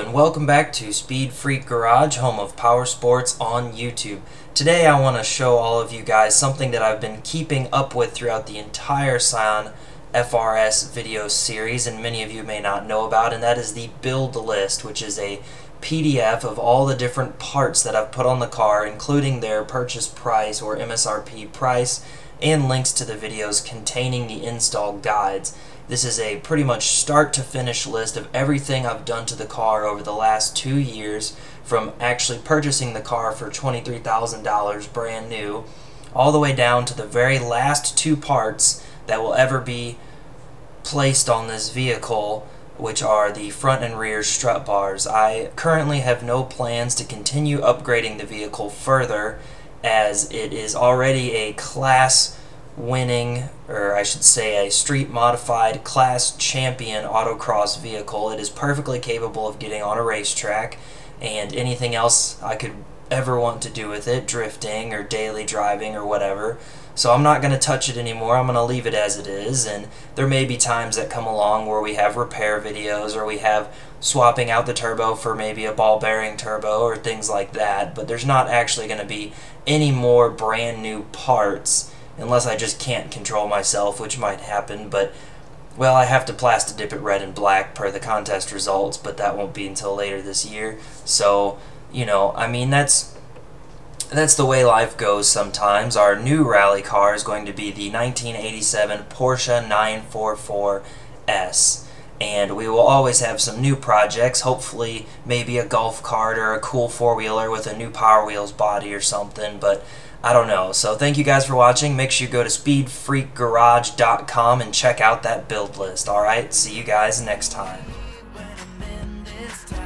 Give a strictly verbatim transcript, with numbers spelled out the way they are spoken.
and welcome back to Speed Freak Garage, home of power sports on YouTube. Today I want to show all of you guys something that I've been keeping up with throughout the entire Scion F R S video series, and many of you may not know about, and that is the build list, which is a P D F of all the different parts that I've put on the car, including their purchase price or M S R P price, and links to the videos containing the install guides. This is a pretty much start to finish list of everything I've done to the car over the last two years, from actually purchasing the car for twenty-three thousand dollars brand new, all the way down to the very last two parts that will ever be placed on this vehicle, which are the front and rear strut bars. I currently have no plans to continue upgrading the vehicle further, as it is already a class winning, or I should say a street modified class champion autocross vehicle. It is perfectly capable of getting on a racetrack and anything else I could ever want to do with it, drifting or daily driving or whatever. So I'm not going to touch it anymore. I'm going to leave it as it is, and there may be times that come along where we have repair videos, or we have swapping out the turbo for maybe a ball bearing turbo or things like that, but there's not actually going to be any more brand new parts unless I just can't control myself, which might happen. But, well, I have to plastic dip it red and black per the contest results, but that won't be until later this year. So, you know, I mean, that's that's the way life goes sometimes. Our new rally car is going to be the nineteen eighty-seven Porsche nine forty-four S. And we will always have some new projects, hopefully maybe a golf cart or a cool four-wheeler with a new Power Wheels body or something, but I don't know. So thank you guys for watching. Make sure you go to speed freak garage dot com and check out that build list. Alright, see you guys next time.